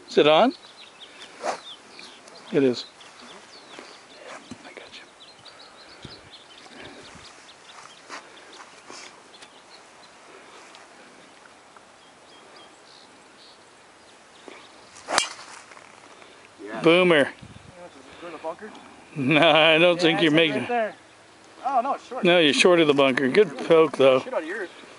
Is it on? It is. I got you. Yeah. Boomer. Go in the bunker? No, I don't think you're making. Right there. Oh no, it's short. No, you're short of the bunker. Good poke though. Shit out of yours.